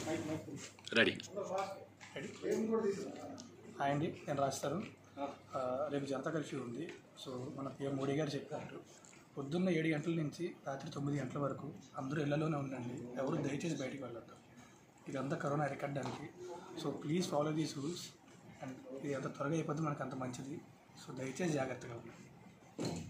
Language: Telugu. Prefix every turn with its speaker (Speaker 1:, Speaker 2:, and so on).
Speaker 1: రెడీ.
Speaker 2: హాయ్ అండి, నేను రాజ్ తరుణ్. రేపు జనతా కర్ఫ్యూ ఉంది. సో మన PM మోడీ గారు చెప్పారు, పొద్దున్న 7 గంటల నుంచి రాత్రి 9 గంటల వరకు అందరూ ఇళ్లలోనే ఉండండి, ఎవరు దయచేసి బయటికి వెళ్ళొద్దు. ఇదంతా కరోనా అరికట్టడానికి. So please follow these rules. And ఇది ఎంత త్వరగా అయిపోతే మనకు అంత మంచిది. సో దయచేసి జాగ్రత్తగా ఉండండి.